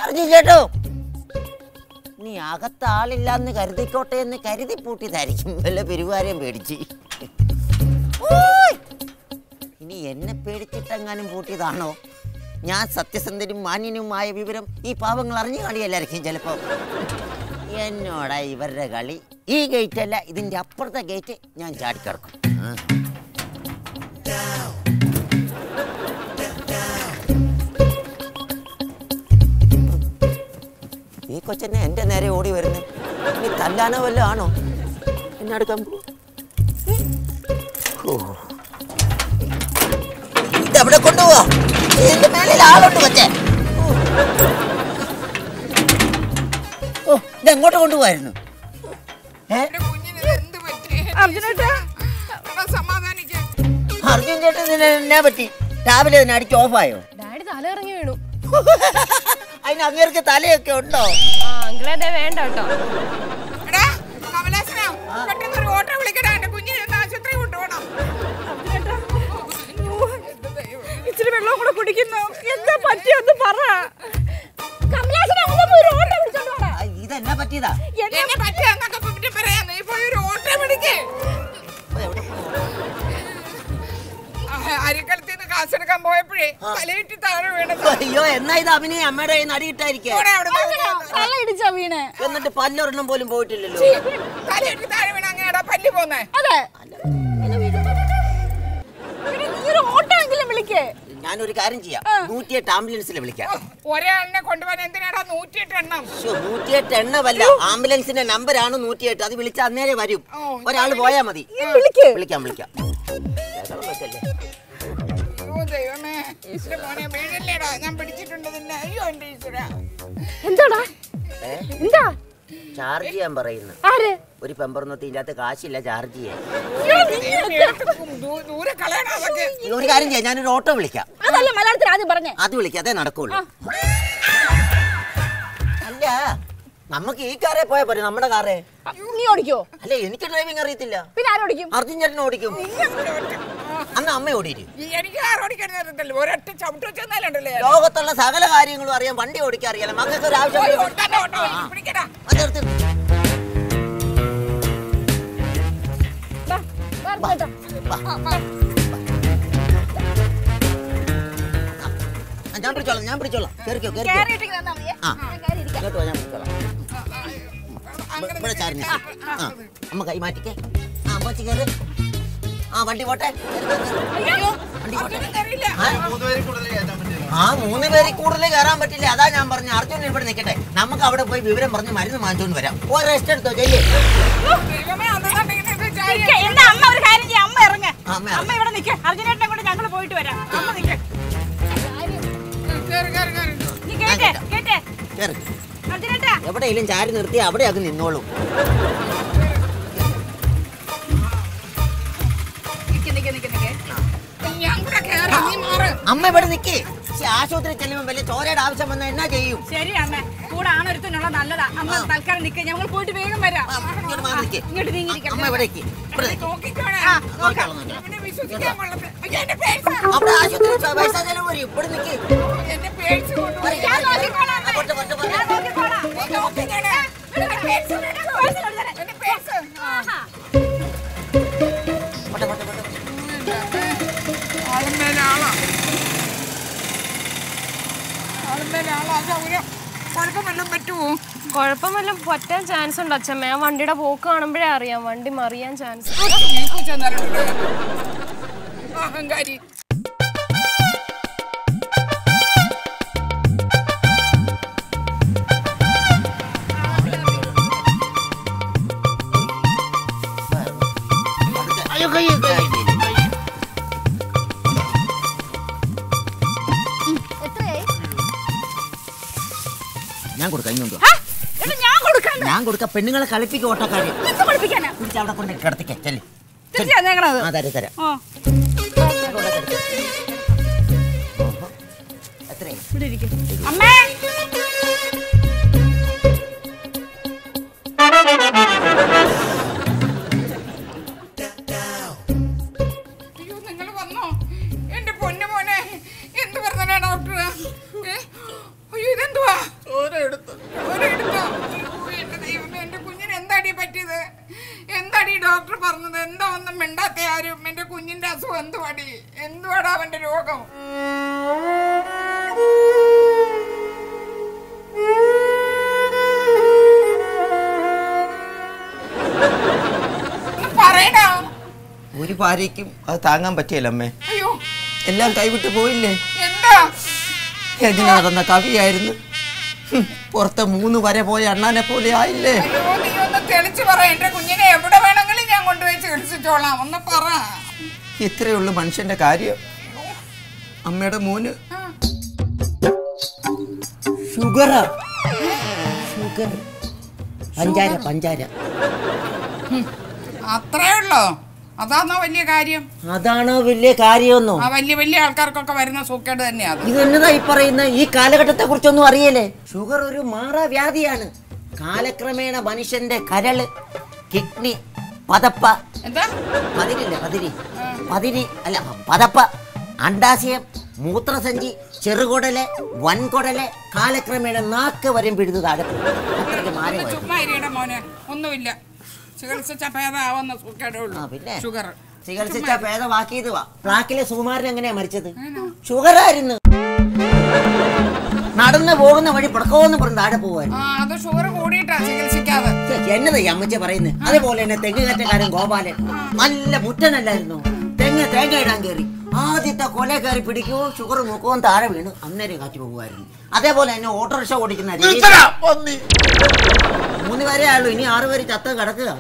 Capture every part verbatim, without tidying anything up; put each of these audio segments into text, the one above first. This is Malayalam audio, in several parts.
അർജുൻ ചേട്ടോ, നീ അകത്ത് ആളില്ലാന്ന് കരുതിക്കോട്ടെ എന്ന് കരുതി പൂട്ടിയതായിരിക്കും. വല്ല പെരുവാരെയും പേടിച്ച്. ഇനി എന്നെ പേടിച്ചിട്ടെങ്ങാനും പൂട്ടിയതാണോ? ഞാൻ സത്യസന്ധനും മാന്യനുമായ വിവരം ഈ പാവങ്ങൾ അറിഞ്ഞു കാണിയല്ലായിരിക്കും ചിലപ്പോ. എന്നോടാ ഇവരുടെ കളി. ഈ ഗേറ്റ് അല്ല, ഇതിന്റെ അപ്പുറത്തെ ഗേറ്റ് ഞാൻ ചാടിക്കിടക്കും. ഈ കൊച്ചെന്നെ എന്റെ നേരെ ഓടി വരുന്നേ. ഇനി തല്ലാനോ വല്ലതും ആണോ എന്നെ അടുക്കാൻ പോ? ഇതെവിടെ കൊണ്ടുപോവാ? ഇതിന്റെ മേളിൽ ആളുണ്ട് കൊച്ചേ. ഓ, ഇതെങ്ങോട്ട് കൊണ്ടുപോവായിരുന്നു? അർജുൻ ചേട്ടൻ എന്നാ പറ്റി? രാവിലെ തന്നെ അടിച്ച് ഓഫായോ? ഡാഡി തല ഇറങ്ങി വീണു. അതിന് അങ്ങേർക്ക് തലയൊക്കെ ഉണ്ടോ? അങ്കിളെ വേണ്ട കേട്ടോ. ഇച്ചിരി വെള്ളം കൂടെ കുടിക്കുന്നു. എന്താ പറ്റിയൊന്ന് പറ. ഇതെന്നാ പറ്റിയതാ? അരിക്കലത്തിന്ന് കാശെടുക്കാൻ പോയപ്പോഴേ തലയിട്ട് താഴെ വീണത്. അയ്യോ, എന്നാ ഇത് അഭിനയ അമ്മയുടെ നടി ഇട്ടായിരിക്കും. എന്നിട്ട് പല്ലൊരെണ്ണം പോലും പോയിട്ടില്ലല്ലോ. തലയിട്ട് താഴെ വീണ അങ്ങനെയാടാ പല്ല് പോന്നേ. ഞാനൊരു കാര്യം ചെയ്യാം, നൂറ്റിയെട്ട് ആംബുലൻസിൽ വിളിക്കാം. ഒരാളിനെ കൊണ്ടുപോകാൻ എന്തിനാടാ നൂറ്റിയെട്ട് എണ്ണം? നൂറ്റിയെട്ട് എണ്ണമല്ല, ആംബുലൻസിന്റെ നമ്പറാണ് നൂറ്റിയെട്ട്. അത് വിളിച്ച അന്നേരെ വരും. ഒരാൾ പോയാ മതി. വിളിക്കാം വിളിക്കാം. ദൈവമേ, ഈശ്വര മോനെ വീഴല്ലേടാ, ഞാൻ പിടിച്ചിട്ടുണ്ട് നിന്നെ. അയ്യോ എന്റെ ഈശ്വര. എന്താടാ? എന്താ ചാർജ് ചെയ്യാൻ പറയുന്നു. ഒരു പെമ്പറന്നൊത്തി ഇതിനകത്ത് കാശില്ല ചാർജ് ചെയ്യാൻ. ഒരു കാര്യം ചെയ്യാം, ഞാനൊരു ഓട്ടോ വിളിക്കാം. അതല്ല മലയാളത്തിൽ ആദ്യം പറഞ്ഞേ. അത് വിളിക്കാം, അതേ നടക്കുള്ളൂ. അല്ല, നമുക്ക് ഈ കാറേ പോയാ പോരെ, നമ്മുടെ കാറേ. നീ ഓടിക്കോ? അല്ല, എനിക്ക് ഡ്രൈവിംഗ് അറിയത്തില്ല. പിന്നെ ആരോടിക്കും? അർജുൻ ചേട്ടൻ ഓടിക്കും. അന്ന് അമ്മ ഓടിക്കും. ലോകത്തുള്ള സകല കാര്യങ്ങളും അറിയാം, വണ്ടി ഓടിക്കാൻ അറിയാലോ. മക്കൾക്ക് ഒരു ആവശ്യം. ഞാൻ പിടിച്ചോളാം ഞാൻ പിടിച്ചോളാം കേറിക്കോ കേറിക്കോ. ആ കേട്ടോ, ഞാൻ പിടിച്ചോളാം. ഇവിടെ ചാരി. ആ അമ്മ കൈ മാറ്റിക്കേ. ആ അമ്മച്ചി കയറി. ആ വണ്ടി പോട്ടെ. വണ്ടി പോട്ടെ. ആ മൂന്ന് പേരിൽ കൂടുതൽ കയറാൻ പറ്റില്ല. അതാ ഞാൻ പറഞ്ഞു അർജുൻ ഇവിടെ നിൽക്കട്ടെ, നമുക്ക് അവിടെ പോയി വിവരം പറഞ്ഞ് മരുന്ന് വാങ്ങിച്ചോണ്ട് വരാം. ഒരു റെസ്റ്റ് എടുത്തോ ചെല്ലേ. അമ്മ ഒരു കാര്യം ചെയ്യാം, അമ്മ ഇറങ്ങ. അമ്മ ഇവിടെ നിൽക്കേ, അർജുനേട്ടനെ കൊണ്ട് ഞങ്ങൾ പോയിട്ട് വരാം. അമ്മ നിൽക്കേ. എവിടെയെങ്കിലും ചാരി നിർത്തി അവിടെ അങ്ങ് നിന്നോളും. അമ്മ ഇവിടെ നിക്കേ. ആശുപത്രി ചെല്ലുമ്പോ വലിയ ചോരയുടെ ആവശ്യം വന്നാൽ എന്നാ ചെയ്യും? ശരി അമ്മ, കൂടെ ആണൊരുത്തിനുള്ള നല്ലതാ. അമ്മ തൽക്കാലം നിൽക്കുക, ഞങ്ങൾ പോയിട്ട് വേഗം വരാം. ഇങ്ങോട്ട് നീങ്ങിരിക്കാം. അമ്മ ഇവിടെ അവിടെ ആശുപത്രി പൈസ ചെലവ് വരും. ഇവിടെ നിൽക്കേ. കുഴപ്പമെല്ലാം പറ്റാൻ ചാൻസ് ഉണ്ട് അച്ഛമ്മ. ആ വണ്ടിയുടെ പോക്ക് കാണുമ്പോഴേ അറിയാം വണ്ടി മറിയാൻ ചാൻസ്. അഹങ്കാരി. ഞാൻ കൊടുക്കാം. ഇങ്ങോട്ട് ഞാൻ കൊടുക്കാം. പെണ്ണുങ്ങളെ കളിപ്പിക്ക ഓട്ടക്കാരി. അവിടെ കൊണ്ട് കിടത്തിക്കേ. ചെല്ലി തരാം തരാം. അമ്മേ നിങ്ങൾ വന്നോ? എന്റെ പൊന്നു മോനെ എന്ത് പറഞ്ഞാ ഡോക്ടർ? അയ്യോ ഇതെന്തുവാ? എന്തുവാടി എന്തുവാടാ അവന്റെ രോഗം? പറയടാ. ഒരു ഭാര്യയ്ക്കും അത് താങ്ങാൻ പറ്റിയല്ല അമ്മേ. അയ്യോ, എല്ലാം കൈവിട്ട് പോയില്ലേ? എന്താ? എങ്ങനെയാണെന്ന കവിയായിരുന്നു, പുറത്തെ മൂന്ന് വരെ പോയ അണ്ണാനെ പോലെ ആയില്ലേ? അയ്യോ, നീ ഒന്ന് തെളിച്ചു പറ. എന്റെ കുഞ്ഞിനെ എവിടെ വേണമെങ്കിലും ഞാൻ കൊണ്ടുപോയി ചികിത്സിച്ചോളാം. ഒന്ന് പറ. ഇത്രയുള്ള മനുഷ്യന്റെ കാര്യം. അമ്മയുടെ മോന് ഷുഗറാ. ഷുഗർ, പഞ്ചാര പഞ്ചാര. അത്രേ ഉള്ളോ? അതാണോ വലിയ കാര്യം? അതാണോ വലിയ കാര്യമൊന്നോ? ആ വലിയ വലിയ ആൾക്കാർക്കൊക്കെ വരുന്ന സൂക്കേട് തന്നെയാ. ഇത് എന്നതാ ഈ പറയുന്ന? ഈ കാലഘട്ടത്തെ കുറിച്ചൊന്നും അറിയല്ലേ? ഷുഗർ ഒരു മാറാവ്യാധിയാണ്. കാലക്രമേണ മനുഷ്യന്റെ കരള്, കിഡ്നി, പതപ്പ, എന്താ പതിരില്ല പതിരി പതിരി അല്ല പതപ്പ, അണ്ടാശയം, മൂത്രസഞ്ചി, ചെറുകുടല്, വൻകുടല്, കാലക്രമേണ നാക്ക് വരും പിഴുതു താഴെ. അത്രയ്ക്ക് മാരമായി. ചുമ്മാ ഇരിയുടെ മോനെ, ഒന്നുമില്ല. ചികിത്സിച്ച ഭേദമാവുന്ന സൂക്കേടേ ഉള്ളൂ. ഷുഗർ ചികിത്സിച്ച ഭേദമാക്കിയത് വാ. ട്രാക്കിലെ സുകുമാരൻ എങ്ങനെയാ മരിച്ചത്? ഷുഗറായിരുന്നു. നടന്നു പോകുന്ന വഴി പടക്കോന്ന് പറഞ്ഞ് താഴെ പോവായിരുന്നു. അത് ഷുഗർ കൂടിയിട്ടാ ചികിത്സിക്കാതെ. എന്നതാ ഈ അമ്മച്ച പറയുന്നത്? അതേപോലെ തന്നെ തെങ്ങുകറ്റക്കാരൻ ഗോപാലൻ നല്ല മുറ്റനല്ലായിരുന്നു. തെങ്ങ് തേങ്ങ ഇടാൻ കയറി ആദ്യത്തെ കൊല കയറി പിടിക്കുവോ ഷുഗർ മുക്കവും താഴെ വീണ് അന്നേരം കാറ്റ് പോകുമായിരുന്നു. അതേപോലെ തന്നെ ഓട്ടോറിക്ഷ ഓടിക്കുന്ന മൂന്ന് പേരേ ആയുള്ളൂ, ഇനി ആറ് പേര് ചത്ത കിടക്കുക.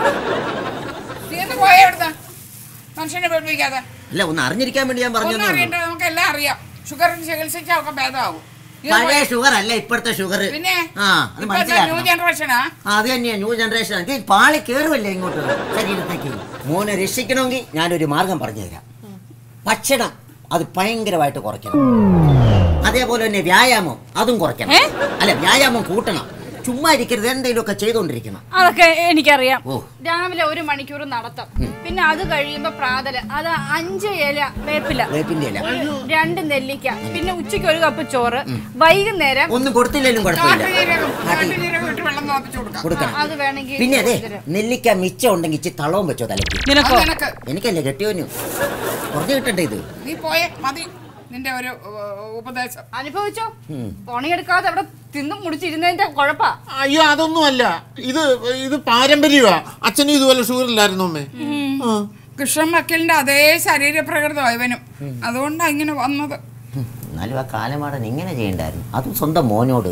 മനുഷ്യനെ പേടിപ്പിക്കാതെ. അല്ല, ഒന്ന് അറിഞ്ഞിരിക്കാൻ വേണ്ടി ഞാൻ പറഞ്ഞു. നമുക്ക് എല്ലാം അറിയാം. ഷുഗറിന് ചികിത്സിച്ചാൽ ഒക്കെ ഭേദമാവും. പഴയ ഷുഗർ അല്ല ഇപ്പോഴത്തെ ഷുഗർ. പിന്നെ ന്യൂ ജനറേഷനാ. അത് തന്നെയാ ന്യൂ ജനറേഷൻ. ഇത് പാളി കയറുമല്ലേ ഇങ്ങോട്ട് ശരീരത്തേക്ക്. മോനെ രക്ഷിക്കണമെങ്കിൽ ഞാനൊരു മാർഗം പറഞ്ഞുതരാം. ഭക്ഷണം അത് ഭയങ്കരമായിട്ട് കുറയ്ക്കണം. അതേപോലെ തന്നെ വ്യായാമം അതും കുറയ്ക്കണം. അല്ല, വ്യായാമം കൂട്ടണം. ചുമ്മാ ഇരിക്കരുത്, എന്തെങ്കിലുമൊക്കെ ചെയ്തോണ്ടിരിക്കണം. അതൊക്കെ എനിക്കറിയാം. രാവിലെ ഒരു മണിക്കൂർ നടത്തം, പിന്നെ അത് കഴിയുമ്പോ പ്രാതല്, അത് അഞ്ച് ഇല വേപ്പില, വേപ്പിന്റെ ഇല, രണ്ട് നെല്ലിക്ക, പിന്നെ ഉച്ചയ്ക്ക് ഒരു കപ്പ് ചോറ്, വൈകുന്നേരം ഒന്നും കൊടുത്തില്ലേലും കുഴപ്പമില്ല, കൊടുക്കണം. അത് വേണമെങ്കിൽ. പിന്നെ അതെ, നെല്ലിക്ക മിച്ചം ഉണ്ടെങ്കിൽ ഇച്ചി തളവും വെച്ചോ തലയ്ക്ക്. എനിക്കല്ലേ കെട്ടിയോനും കുറഞ്ഞു കിട്ടണ്ടേ ഇത്. നീ പോയേ മതി. നിന്റെ ഒരു ഉപദേശം അനുഭവിച്ചോ. പണിയെടുക്കാതെ അവിടെ തിന്നും മുടിച്ചിരുന്നതിന്റെ കുഴപ്പാ. അയ്യോ, അതൊന്നും അല്ല. ഇത് ഇത് പാരമ്പര്യമാ. അച്ഛനും ഇതുപോലെ ഷുഗർ ഇല്ലായിരുന്നു അമ്മേ. കൃഷ്ണൻ വക്കലിന്റെ അതേ ശരീരപ്രകൃതം ഇവനും, അതുകൊണ്ടാ ഇങ്ങനെ വന്നത്. എന്നാലും ആ കാലമാടൻ ഇങ്ങനെ ചെയ്യണ്ടായിരുന്നു, അതും സ്വന്തം മോനോട്.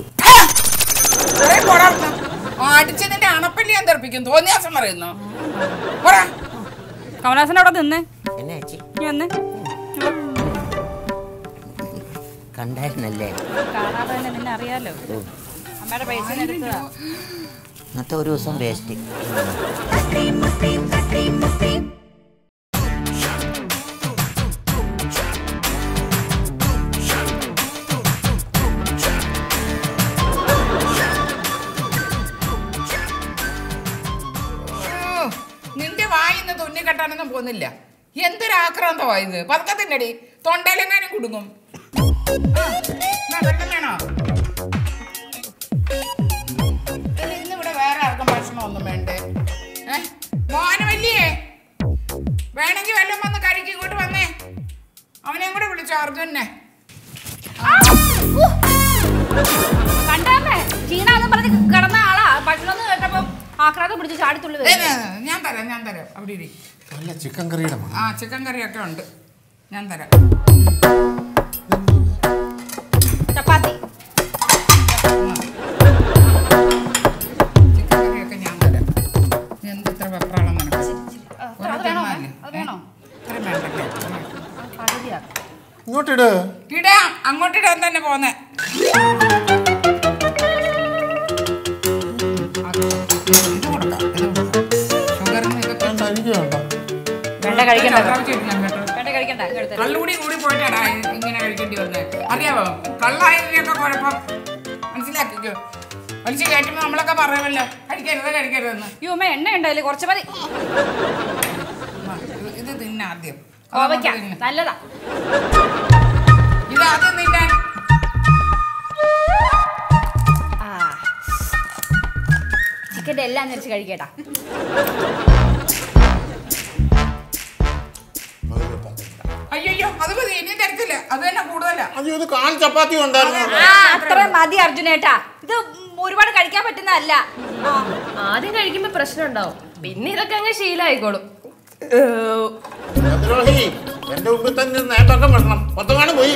അടിച്ച് നിന്റെ അണപ്പല്ലി ഞാൻ തെറിപ്പിക്കും. തോന്നിയാസം പറയുന്നു. കമലാസൻ അവിടെ നിന്നേ. എന്നെ ചേച്ചി വന്നേ. കണ്ടായിരുന്നല്ലേ? കാണാതെ തന്നെ നിന്നെ അറിയാലോ. അമ്മയുടെ പൈസ എടുത്തതാ. ഇന്നത്തെ ഒരു ദിവസം വേസ്റ്റ്. നിന്റെ വായിന്ന് തുന്നി കെട്ടാനൊന്നും പോകുന്നില്ല. എന്തൊരാക്രാന്തമായത്. പതുക്കെ തിന്നടി, തൊണ്ടയിലെങ്ങാനും കുടുങ്ങും. ഇന്നിവിടെ വേറെ ആർക്കും ഭക്ഷണം ഒന്നും വേണ്ടേ? മോഹനവല്ലിയേ, വേണമെങ്കിൽ വല്ലതും വന്ന് കഴിക്കും. ഇങ്ങോട്ട് വന്നേ. അവനെയും കൂടെ വിളിച്ചോ, അർജുനെ. കണ്ടാമേ ചീനാന്ന് പറഞ്ഞ് കിടന്ന ആളാ. ഭക്ഷണം കേട്ടപ്പോ ആക്രാന്തം പിടിച്ച് ചാടിത്തുള്ളി. ഞാൻ തരാം, ഞാൻ തരാം. അവിടെ ഇരി. നല്ല ചിക്കൻ കറിയുടെ ആ ചിക്കൻ കറിയൊക്കെ ഉണ്ട്, ഞാൻ തരാം. ചപ്പാത്തി ചിക്കൻ കറിയൊക്കെ ഞാൻ തരാം. എന്ത് ഇത്ര വെപ്രാളം നിനക്ക്? ഇങ്ങോട്ടിട്. ഇടാ, അങ്ങോട്ടിടാൻ തന്നെ പോന്നെ. കള്ളുകൂടി കൂടി പോയിട്ടാടാ ഇങ്ങനെ കഴിക്കേണ്ടി വന്നത്. അറിയാവോ, കള്ളായതിനൊക്കെ കുഴപ്പം മനസ്സിലാക്കിക്കോ. വലിച്ച് കയറ്റുമ്പോ നമ്മളൊക്കെ പറയുമല്ലോ കഴിക്കരുത് കഴിക്കരുതെന്ന്. യോ എണ്ണ ഉണ്ടായില്ലേ, കുറച്ച് മതി. ഇത് തിന്നാദ്യം, നല്ലതാ. ഇത് ആദ്യം തിന്നാൻ. ചിക്കൻ്റെ എല്ലാം നിരച്ച് കഴിക്കേട്ടാ. അത് മതി, ഇനി തരത്തില്ല. അത് തന്നെ കൂടുതലാ. അയ്യോ, ഇത് കാൽ ചപ്പാത്തി ഉണ്ടായിരുന്നു. അത്ര മതി അർജുനേട്ടാ. ഇത് ഒരുപാട് കഴിക്കാൻ പറ്റുന്നതല്ല. ആദ്യം കഴിക്കുമ്പോ പ്രശ്നം ഉണ്ടാവും, പിന്നെ ഇതൊക്കെ അങ്ങ് ശീലമായിക്കോളും. എന്റെ മുമ്പിൽ തന്നെ നേട്ടൊക്കെ വെക്കണം. പത്തമാണ് പോയി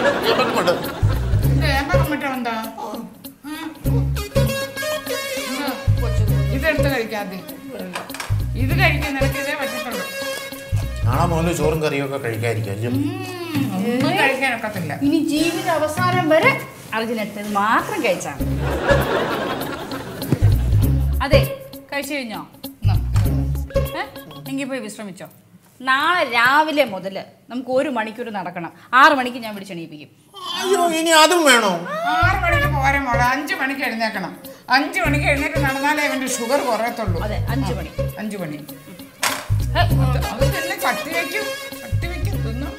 എന്താ ഇതെടുത്ത് കഴിക്കാതെ ഇത് കഴിക്കാൻ നിനക്ക് ഇതേ പറ്റത്തുള്ളൂ. നാളെ മുതൽ ചോറും കറിയും ഒക്കെ കഴിക്കാതിരിക്കും. ഒന്നും കഴിക്കാനൊക്കത്തില്ല. ഇനി ജീവിത അവസാനം വരെ അർജുനേട്ടൻ മാത്രം കഴിച്ചാണ്. അതെ, കഴിച്ചു കഴിഞ്ഞോ? എങ്കിൽ പോയി വിശ്രമിച്ചോ. നാളെ രാവിലെ മുതൽ നമുക്ക് ഒരു മണിക്കൂർ നടക്കണം. ആറു മണിക്ക് ഞാൻ വിളിച്ചെണീപ്പിക്കും. അയ്യോ, ഇനി അതും വേണോ? ആറ് മണിക്ക് പോരെ മോളെ, അഞ്ചു മണിക്ക് എഴുന്നേക്കണം. അഞ്ചു മണിക്ക് എഴുന്നേറ്റ് നടന്നാലേ അവന്റെ ഷുഗർ കുറയത്തുള്ളൂ. അതെ, അഞ്ചു മണി. അഞ്ചു മണി അത് തന്നെ കട്ടി വയ്ക്കും, കട്ടി വയ്ക്കും തിന്നു.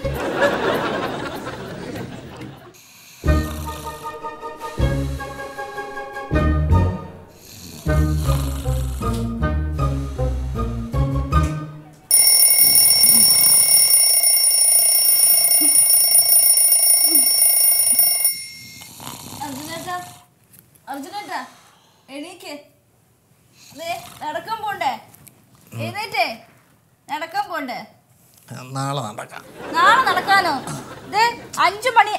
അർജുനേട്ടാ എണീക്ക്. നടക്കാൻ പോണ്ടേ? എഴുന്നേറ്റേ, നടക്കാൻ പോണ്ടേ? നാളെ നടക്കാം. നാളെ നടക്കാനോ? അഞ്ചു മണി.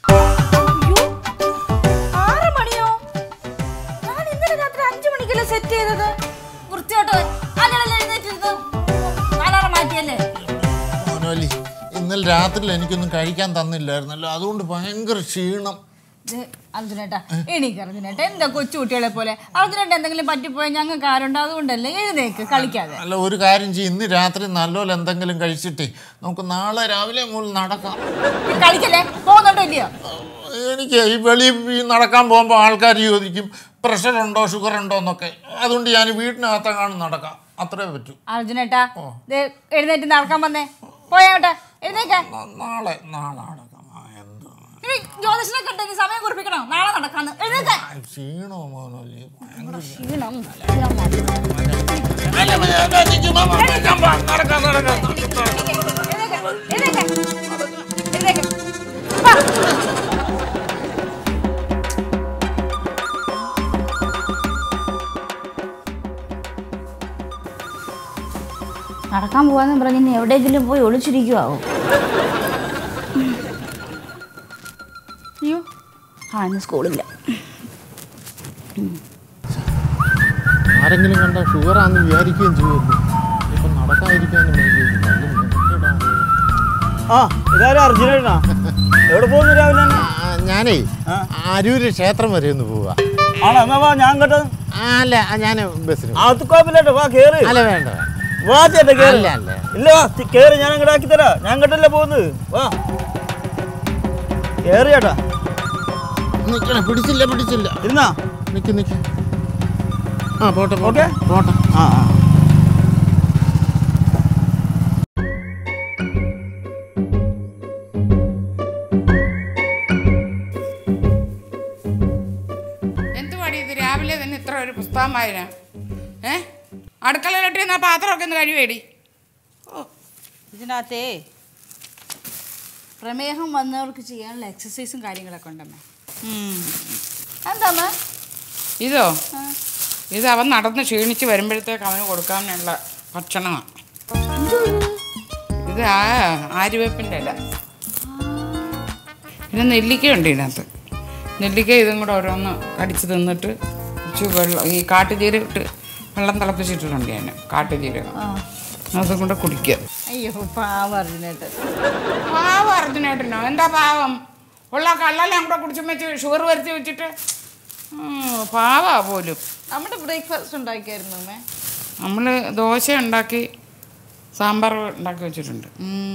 ആറ് മണിയോ? ഞാൻ ഇന്നലെ രാത്രി അഞ്ചു മണിക്കല്ലേ സെറ്റ് ചെയ്തത്. വൃത്തിയോട്ടോ അല്ലല്ല എഴുന്നേറ്റിരുന്നു. അലാറം മാറ്റിയല്ലേ? ഇന്നലെ രാത്രിയിൽ എനിക്കൊന്നും കഴിക്കാൻ തന്നില്ലായിരുന്നല്ലോ, അതുകൊണ്ട് ഭയങ്കര ക്ഷീണം. അർജുനേട്ടാ എണീക്ക്. അർജുനേട്ടാ എന്താ കൊച്ചുകുട്ടികളെ പോലെ? അർജുനേട്ട എന്തെങ്കിലും പറ്റിപ്പോയാൽ ഞങ്ങൾക്ക് ആരുണ്ട്, അതുകൊണ്ടല്ലേ എഴുന്നേക്ക്, കളിക്കാതെ. അല്ല, ഒരു കാര്യം ചെയ്യും, ഇന്ന് രാത്രി നല്ലോണം എന്തെങ്കിലും കഴിച്ചിട്ടേ നമുക്ക് നാളെ രാവിലെ മുതൽ നടക്കാം. കളിക്കല്ലേ? പോകുന്നുണ്ടോ ഇല്ലയോ? എനിക്ക് ഈ വെളി നടക്കാൻ പോകുമ്പോൾ ആൾക്കാർ ചോദിക്കും പ്രഷർ ഉണ്ടോ ഷുഗർ ഉണ്ടോ എന്നൊക്കെ, അതുകൊണ്ട് ഞാൻ വീട്ടിനകത്തെങ്ങാനും നടക്കാം, അത്രേ പറ്റൂ. അർജുനേട്ടാ എഴുന്നേറ്റ് നടക്കാൻ വന്നേ, പോയാട്ടെ എഴുന്നേക്കാൻ. നാളെ നാളെ നടക്കാം. ജ്യോതിഷനെ കണ്ടേ സമയം കുറിപ്പിക്കണോ? നാളെ നടക്കാന്ന്. ക്ഷീണോ മോനോലി, ക്ഷീണം. നടക്കാൻ പോവാന്ന് പറഞ്ഞ് എവിടെയെങ്കിലും പോയി ഒളിച്ചിരിക്കുവാവോ? അയ്യോ, ആ ഇന്ന് സ്കൂളില്ല. ആരെങ്കിലും കണ്ട ഷുഗറാന്ന് വിചാരിക്കുകയും ചെയ്യുമല്ലോ. ഇപ്പം നടക്കാതിരിക്കാനും ആ ഇതാരും അർജുനേട്ടാ. എവിടെ പോകുന്നു രാവിലെ? ഞാനേ അരൂര് ക്ഷേത്രം വരെ ഒന്ന് പോവാ. ആണോ? എന്നാ വാ, ഞാൻ കേട്ടോ. അല്ല, ഞാൻ ബസ്സിന്. അത് കുഴപ്പമില്ലേട്ടോ, വാ കേറ്. അല്ല വേണ്ട, വാ ചേട്ടാ കേറ്. അല്ല ഇല്ല കേറ്, ഞാൻ അങ്ങോട്ട് ആക്കി തരാം. ഞാൻ കേട്ടല്ലേ പോകുന്നത്. വാ കേറ് ചേട്ടാ. നിക്കണ, പിടിച്ചില്ല പിടിച്ചില്ല. ഇരുന്നാ നിക്ക് നിക്ക്. ആ പോട്ടെ ഓക്കെ പോട്ടെ. ആ ആ എന്തുവാടി ഇത് രാവിലെ തന്നെ ഇത്ര ഒരു പുസ്തകം വായന? ഏ അടുക്കളയിലോട്ട് എന്നാ പാത്രമൊക്കെ ഒന്ന് കഴിവേടി. ഓ, ഇതിനകത്തേ പ്രമേഹം വന്നവർക്ക് ചെയ്യാനുള്ള എക്സസൈസും കാര്യങ്ങളൊക്കെ ഉണ്ടമ്മേ. എന്താ ഇതോ? ഇത് അവൻ നടന്ന് ക്ഷീണിച്ച് വരുമ്പോഴത്തേക്ക് അവന് കൊടുക്കാനുള്ള ഭക്ഷണമാണ്. ഇത് ആ ആര്യവേപ്പിൻ്റെ ഇല, പിന്നെ നെല്ലിക്കയുണ്ട് ഇതിനകത്ത്. നെല്ലിക്ക ഇതും കൂടെ ഓരോന്ന് കടിച്ച് തിന്നിട്ട് കുറച്ച് വെള്ളം, ഈ കാട്ടുജീരകം ഇട്ട് വെള്ളം തിളപ്പിച്ചിട്ടുണ്ട് ഞാൻ, കാട്ടുജീരകം, അതും കൂടെ കുടിക്കുക. അയ്യോ പാവം അർജുനേട്ടൻ. പാവം അർജുനേട്ടനോ? എന്താ പാവം? ഉള്ള കള്ളെല്ലാം കൂടെ കുടിച്ചും വെച്ച് ഷുഗർ വരുത്തി വെച്ചിട്ട് പാവാ പോലും. നമ്മുടെ ബ്രേക്ക്ഫാസ്റ്റ് ഉണ്ടാക്കിയായിരുന്നു അമ്മേ. നമ്മൾ ദോശ ഉണ്ടാക്കി സാമ്പാർ ഉണ്ടാക്കി വെച്ചിട്ടുണ്ട്.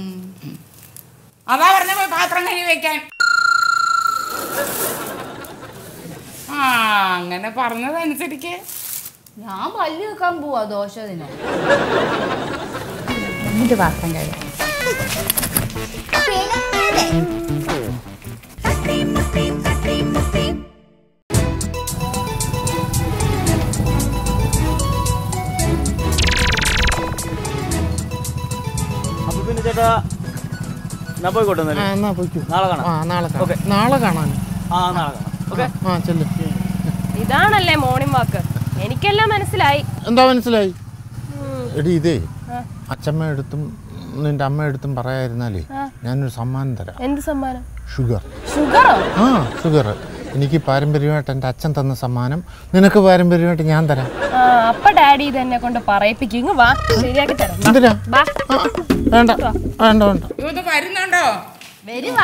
അതാ പറഞ്ഞ പോയി പാത്രം കഴുകി വെക്കാൻ. ആ അങ്ങനെ പറഞ്ഞതനുസരിക്ക് ഞാൻ പല്ല് വെക്കാൻ പോവാ ദോശ തിന്നെ. എന്നിട്ട് പാത്രം കഴുകാം. അപ്പൊ പിന്നെ ചേട്ടാ എന്നാ പോയിക്കോട്ടെ ആ എന്നാ പോയിക്കോ. നാളെ കാണാം. ആ നാളെ ഓക്കെ. നാളെ കാണാൻ. ആ നാളെ കാണാം. ഓക്കെ. ആ ചെല്ലു. ഇതാണല്ലേ മോർണിംഗ് വാക്ക്. എനിക്കെല്ലാം മനസ്സിലായി. എന്താ മനസ്സിലായി? എടി ഇതേ അച്ഛമ്മ എടുത്തും നിന്റെ അമ്മ എടുത്തും പറയായിരുന്നാലേ ഞാനൊരു സമ്മാനം തരാം. എന്ത് സമ്മാനം? ഷുഗർ. ഷുഗറോ? ആ ഷുഗർ. എനിക്ക് പാരമ്പര്യമായിട്ട് എൻ്റെ അച്ഛൻ തന്ന സമ്മാനം നിനക്ക് പാരമ്പര്യമായിട്ട് ഞാൻ തരാം. അപ്പ ഡാഡി ഇതെന്നെ കൊണ്ട് പറയിപ്പിക്കും. വാ ശരിയാക്കി തരാം. എന്തിനാ? വേണ്ട വേണ്ട വേണ്ട. ഇത് വരുന്നുണ്ടോ? വരുവാ.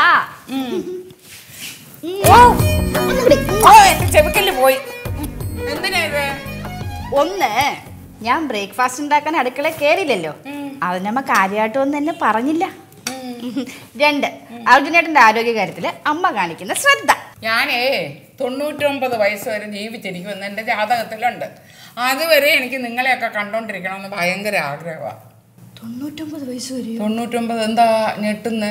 ചെവിക്കല് പോയി. എന്തിനാ ഇത്? ഒന്ന്, ഞാൻ ബ്രേക്ക്ഫാസ്റ്റ് ഉണ്ടാക്കാൻ അടുക്കള കേറിയില്ലല്ലോ, അതിനമ്മ കാര്യമായിട്ടൊന്നും എന്നെ പറഞ്ഞില്ല. രണ്ട്, അർജുനേട്ടന്റെ ആരോഗ്യകാര്യത്തില് അമ്മ കാണിക്കുന്ന ശ്രദ്ധ. ഞാനേ തൊണ്ണൂറ്റൊമ്പത് വയസ്സ് വരെ ജീവിച്ചിരിക്കുമെന്ന് എൻ്റെ ജാതകത്തിലുണ്ട്. അതുവരെ എനിക്ക് നിങ്ങളെയൊക്കെ കണ്ടോണ്ടിരിക്കണമെന്ന് ഭയങ്കര ആഗ്രഹമാണ്. തൊണ്ണൂറ്റൊമ്പത് വയസ്സ് വരെ? തൊണ്ണൂറ്റൊമ്പത് എന്താ ഞെട്ടുന്നേ?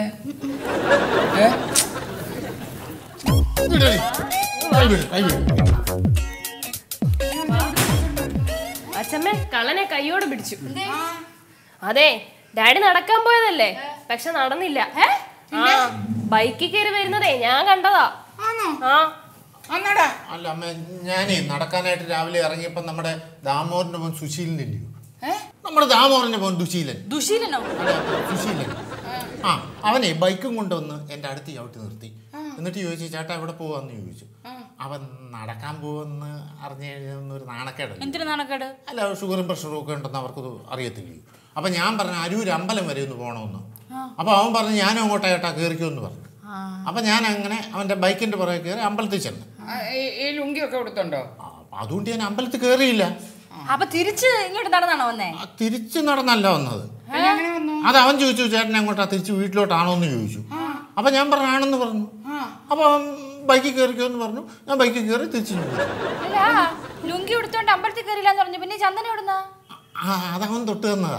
അച്ഛമ്മ കള്ളനെ കയ്യോട് പിടിച്ചു. അതെ, ഡാഡി നടക്കാൻ പോയതല്ലേ, പക്ഷെ നടന്നില്ല. ബൈക്കിൽ കയറി വരുന്നതേ ഞാൻ കണ്ടതാ. അല്ല അമ്മ, ഞാനേ നടക്കാനായിട്ട് രാവിലെ ഇറങ്ങിയപ്പോ നമ്മുടെ ദാമോദരന്റെ മോൻ സുശീലനില്ലയോ? നമ്മുടെ ദാമോദരന്റെ മോൻ ദുശീലൻ. ദുശീലനോ? സുശീലൻ. ആ അവനെ ബൈക്കും കൊണ്ടുവന്ന് എൻ്റെ അടുത്ത് ചവിട്ടി നിർത്തി. എന്നിട്ട് ചോദിച്ചു, ചേട്ടാ എവിടെ പോവാന്ന് ചോദിച്ചു. അവൻ നടക്കാൻ പോവെന്ന് അറിഞ്ഞു കഴിഞ്ഞൊരു നാണക്കേട്. എന്തിനു നാണക്കേട്? അല്ല, ഷുഗറും പ്രഷറും ഒക്കെ ഉണ്ടെന്ന് അവർക്കത് അറിയത്തില്ലയോ. അപ്പൊ ഞാൻ പറഞ്ഞു അരൂർ അമ്പലം വരെ ഒന്ന് പോകണമെന്ന്. അപ്പൊ അവൻ പറഞ്ഞു ഞാനും അങ്ങോട്ടാ ചേട്ടാ കയറിക്കുമെന്ന് പറഞ്ഞു. അപ്പൊ ഞാൻ അങ്ങനെ അവന്റെ ബൈക്കിന്റെ പുറകെ കയറി അമ്പലത്തിൽ ചെന്നു. ഈ ലുങ്കിയൊക്കെ കൊടുത്തുണ്ടോ? അതുകൊണ്ട് ഞാൻ അമ്പലത്തിൽ കയറിയില്ല. അപ്പൊ തിരിച്ച് ഇങ്ങോട്ട് നടന്നാണോ വന്നേ? തിരിച്ച് നടന്നല്ല വന്നത്. അത് അവൻ ചോദിച്ചു, ചേട്ടൻ എങ്ങോട്ടാ തിരിച്ച് വീട്ടിലോട്ടാണോ എന്ന് ചോദിച്ചു. അപ്പൊ ഞാൻ പറഞ്ഞു ആണെന്ന് പറഞ്ഞു. അപ്പൊ അവൻ ബൈക്കിൽ കയറിക്കോന്ന് പറഞ്ഞു. ഞാൻ ബൈക്കിൽ കയറി തിരിച്ചു. അല്ല, ലുങ്കി എടുത്തോണ്ട് അമ്പലത്തിൽ കയറിയില്ലാന്ന് പറഞ്ഞു. പിന്നെ ചന്ദനം എവിടുന്നാ? ആ അതവൻ തൊട്ട് തന്നതാ.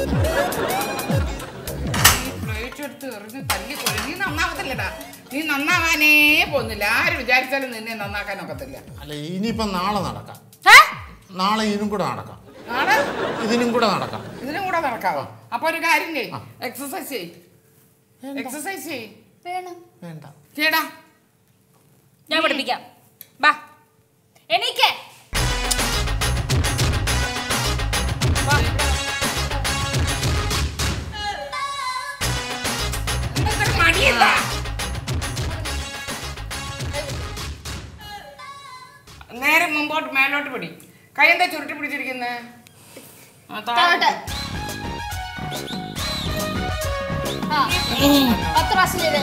നീ നന്നാവത്തില്ലടാ. നീ നന്നാവാനേ പോകുന്നില്ല. ആര് വിചാരിച്ചാലും നിന്നെ നന്നാക്കാൻ ഒക്കത്തില്ല. അല്ല, ഇനിയിപ്പം നാളെ നടക്കാം. നാളെ ഇതിനും കൂടെ നടക്കാം. നാളെ ഇതിനും കൂടെ നടക്കാം. ഇതിനും കൂടെ നടക്കാവോ? അപ്പൊ ഒരു കാര്യം ചെയ്യ്, എക്സസൈസ് ചെയ്യ്. എക്സസൈസ് ചെയ്യ്. വേണം. വേണ്ട ചേടാ, ഞാൻ പഠിപ്പിക്കാം. ബാ എണീക്കേ. നേരെ മുമ്പോട്ട് മേലോട്ട് പിടി. കൈ എന്താ ചുരുട്ടി പിടിച്ചിരിക്കുന്നേ? പത്ത് പ്രാവശ്യം ചെയ്തേ.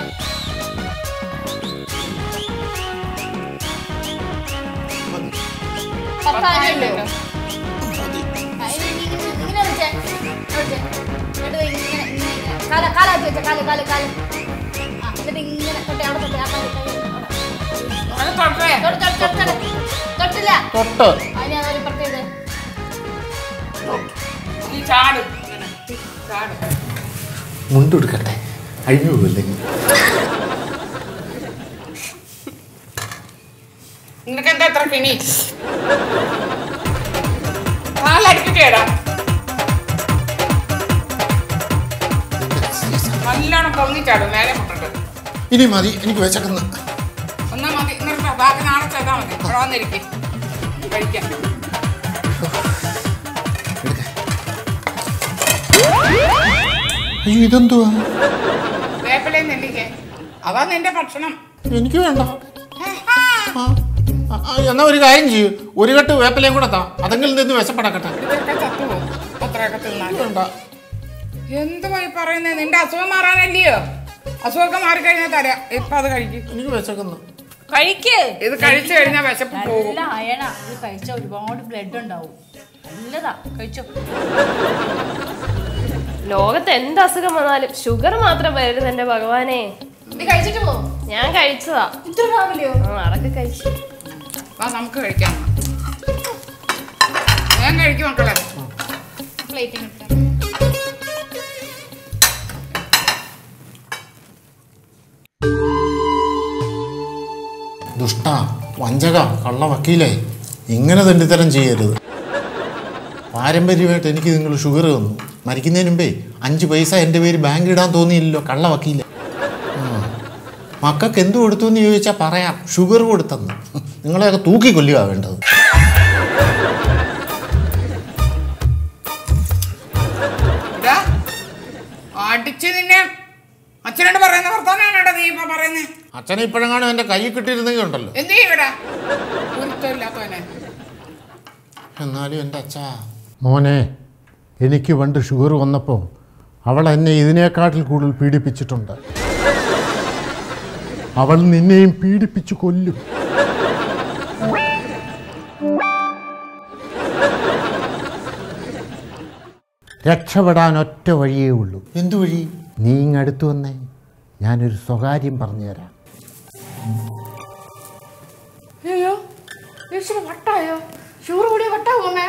പത്തായിരം ഇങ്ങനെ വെച്ചേ. കാല കാലാക്കി വെച്ച കാല് കാല് കാല്. ആ എന്നിട്ട് ഇങ്ങനെ തൊട്ടേ അവിടെ തൊട്ടേ. ആ കാല് തൊട്ടില്ല. തൊട്ട് അതിന് അതൊരു പ്രത്യേകത. മുണ്ടെടുക്കട്ടെ, അഴിഞ്ഞു പോകില്ലെങ്കിൽ. നിനക്കെന്താ എത്ര പിണി? കാലടിപ്പിക്കേടാ. നല്ലോണം പൊങ്ങിച്ചാടും മേലെ മുട്ടിട്ട്. ഇനി മതി, എനിക്ക് വെച്ചേക്കുന്ന ഒന്നാ മതി. നിർത്താം, ബാക്കി നാളെ ചെയ്താൽ മതി. ഇവിടെ വന്നിരിക്കും കഴിക്കാം. അയ്യോ, ഇതെന്തുവാ? വേപ്പിലയും നെല്ലിക്കേ, അതാ നിന്റെ ഭക്ഷണം. എനിക്ക് വേണ്ട. എന്നാ ഒരു കാര്യം ചെയ്യൂ, ഒരു കെട്ട് വേപ്പിലയും കൂടെ താ, അതെങ്കിലും നിന്ന് വിശപ്പടക്കട്ടെ. ഇതൊക്കെ ചത്തുപോകും അത്രയൊക്കെ തിന്നാൽ. വേണ്ട. എന്തുവാ ഈ പറയുന്നത്? നിന്റെ അസുഖം മാറാനല്ലയോ? അസുഖമൊക്കെ മാറിക്കഴിഞ്ഞാൽ തരാം. ഇപ്പൊ അത് കഴിക്കും. എനിക്ക് വിശക്കുന്നു. കഴിക്ക്. ഇത് കഴിച്ചു കഴിഞ്ഞാൽ വിശപ്പ് പോകും. നല്ല അയണ. ഇത് കഴിച്ചാൽ ഒരുപാട് ബ്ലഡ് ഉണ്ടാവും. നല്ലതാ, കഴിച്ചോ. ലോകത്ത് എന്ത് അസുഖം വന്നാലും ഷുഗർ മാത്രം വരരുത് എന്റെ ഭഗവാനെ. നീ കഴിച്ചിട്ട് പോ. ഞാൻ കഴിച്ചതാ. ഇത്ര രാവിലെയോ? ആ അതൊക്കെ കഴിച്ചു. വാ നമുക്ക് കഴിക്കാം. ഞാൻ കഴിക്കും മക്കളെ. പ്ലേറ്റിംഗ് ദുഷ്ട, വഞ്ചക, കള്ള വക്കീലേ, ഇങ്ങനെ തെണ്ടിത്തരം ചെയ്യരുത്. പാരമ്പര്യമായിട്ട് എനിക്ക് നിങ്ങൾ ഷുഗർ തന്നു. മരിക്കുന്നതിന് മുമ്പേ അഞ്ച് പൈസ എൻ്റെ പേര് ബാങ്കിൽ ഇടാൻ തോന്നിയില്ലല്ലോ, കള്ള വക്കീലെ. മക്കൾക്ക് എന്ത് കൊടുത്തു എന്ന് ചോദിച്ചാൽ പറയാം, ഷുഗർ കൊടുത്തെന്ന്. നിങ്ങളെയൊക്കെ തൂക്കി കൊല്ലുക വേണ്ടത്. അടിച്ച് നിന്നെ അച്ഛനോട് പറയുന്ന വർത്താനാണോ നീ ഇപ്പൊ പറയുന്നേ? അച്ഛനെ ഇപ്പോഴെങ്ങാനും എന്റെ കൈ കിട്ടിയിരുന്നെങ്കിൽ ഉണ്ടല്ലോ. എന്ത് ചെയ്യൂടാ ഗുരുത്വമില്ലാത്തവനെ. എന്നാലും എൻ്റെ അച്ഛാ, മോനെ, എനിക്ക് പണ്ട് ഷുഗർ വന്നപ്പോൾ അവൾ എന്നെ ഇതിനേക്കാട്ടിൽ കൂടുതൽ പീഡിപ്പിച്ചിട്ടുണ്ട്. അവൾ നിന്നെയും പീഡിപ്പിച്ചു കൊല്ലും. രക്ഷപ്പെടാൻ ഒറ്റ വഴിയേ ഉള്ളൂ. എന്തു വഴി? നീ ഇങ്ങടുത്തു വന്നേ, ഞാനൊരു സ്വകാര്യം പറഞ്ഞുതരാം. അയ്യോ വട്ടായോ? ഷുഗർ കൂടിയ വട്ടാവുമേ?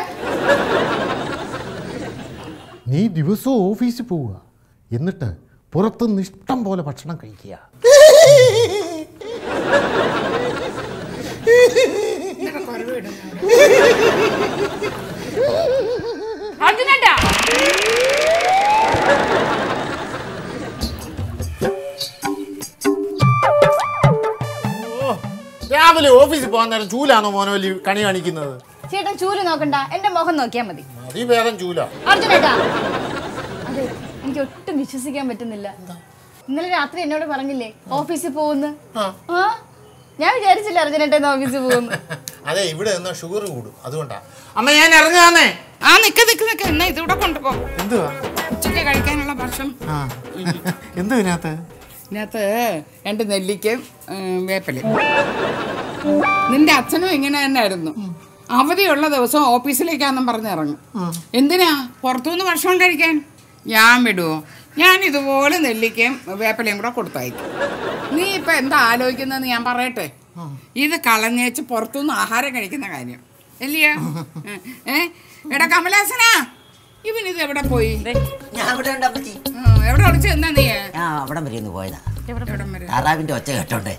നീ ദിവസവും ഓഫീസിൽ പോവുക, എന്നിട്ട് പുറത്തുനിന്ന് ഇഷ്ടം പോലെ ഭക്ഷണം കഴിക്കുക. രാവിലെ ഓഫീസിൽ പോകാൻ നേരം ചൂലാണോ മോനോലി കണി കാണിക്കുന്നത്? ചേട്ടൻ ചൂല് നോക്കണ്ട, എന്റെ മുഖം നോക്കിയാ മതി. മതി ഭേദം ചൂല. അർജുനേട്ടാ, അതെ, എനിക്ക് ഒട്ടും വിശ്വസിക്കാൻ പറ്റുന്നില്ല. ഇന്നലെ രാത്രി എന്നോട് പറഞ്ഞില്ലേ ഓഫീസിൽ പോകുന്നു? ആ, ഞാൻ വിചാരിച്ചില്ല അർജുനേട്ടൻ ഓഫീസിൽ പോകുന്നു. അതെ, ഇവിടെ നിന്നാ ഷുഗർ കൂടും, അതുകൊണ്ടാ. അമ്മ ഞാൻ ഇറങ്ങാന്നേ. ആ നിക്ക് നിക്ക് നിക്ക്, എന്നാ ഇതിവിടെ കൊണ്ടുപോ. എന്തുവാ? ഉച്ചയ്ക്ക് കഴിക്കാനുള്ള ഭക്ഷണം. എന്തു ഇതിനകത്ത്? ഇതിനകത്ത് രണ്ട് നെല്ലിക്കയും വേപ്പലയും. നിന്റെ അച്ഛനും ഇങ്ങനെ തന്നെ ആയിരുന്നു. അവധിയുള്ള ദിവസം ഓഫീസിലേക്കാന്നും പറഞ്ഞിറങ്ങും. എന്തിനാ? പുറത്തുനിന്ന് ഭക്ഷണം കഴിക്കാൻ. ഞാൻ വിടുവോ? ഞാൻ ഇതുപോലെ നെല്ലിക്കയും വേപ്പലയും കൂടെ കൊടുത്തയക്കും. നീ ഇപ്പൊ എന്താ ആലോചിക്കുന്നതെന്ന് ഞാൻ പറയട്ടെ. ഇത് കളഞ്ഞേച്ച് പുറത്തുനിന്ന് ആഹാരം കഴിക്കുന്ന കാര്യം അല്ലയോ? ഏ എടാ കമലാസനാ, ഇവൻ ഇത് എവിടെ പോയി? എവിടെ ഒളിച്ചു എന്നാ നീ? അവിടെ വരെ ഒന്ന് പോയതാ, താറാവിന്റെ ഒച്ച കേട്ടോണ്ടേ.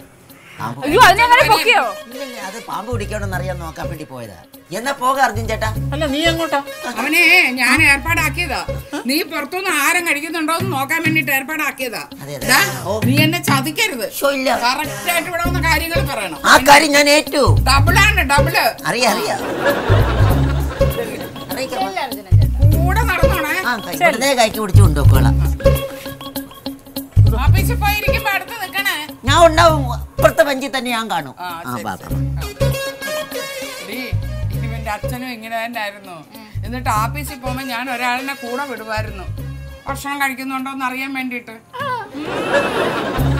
അത് പാമ്പ് പിടിക്കണമെന്ന് അറിയാൻ നോക്കാൻ വേണ്ടി പോയതാ. എന്നാ പോക അർജുൻ ചേട്ടാ. അല്ല, നീ എങ്ങോട്ടാ? അവനെ ഞാൻ ഏർപ്പാടാക്കിയതാ. നീ പുറത്തുനിന്ന് ആഹാരം കഴിക്കുന്നുണ്ടോ എന്ന് നോക്കാൻ വേണ്ടിട്ട് ഏർപ്പാടാക്കിയതാ. നീ എന്നെ ചതിക്കരുത്. കറക്റ്റ് ആയിട്ട് ഇവിടെ വന്ന കാര്യങ്ങൾ പറയണം. ആ കാര്യം ഞാൻ ഏറ്റു. ഡബിളാണ്, ഡബിള്. അറിയാം അറിയാം. കൂടെ നടന്നോണേ. കൈക്ക് പിടിച്ചു കൊണ്ടുപോക്കോളാം. ഓഫീസിൽ പോയിരിക്കുമ്പോ അടുത്ത് നിക്കണേ. ഞാൻ ഉണ്ടാവും, ഇപ്പുറത്തെ ബെഞ്ചിൽ തന്നെ ഞാൻ കാണും. ഇവന്റെ അച്ഛനും ഇങ്ങനെ തന്നെ ആയിരുന്നു. എന്നിട്ട് ഓഫീസിൽ പോകുമ്പോ ഞാൻ ഒരാളിനെ കൂടെ വിടുമായിരുന്നു, ഭക്ഷണം കഴിക്കുന്നുണ്ടോന്ന് അറിയാൻ വേണ്ടിട്ട്.